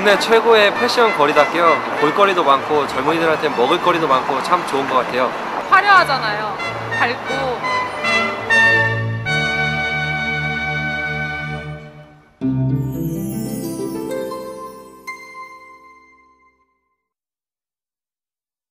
국내 최고의 패션 거리답게요. 볼거리도 많고 젊은이들한테 먹을 거리도 많고 참 좋은 것 같아요. 화려하잖아요. 밝고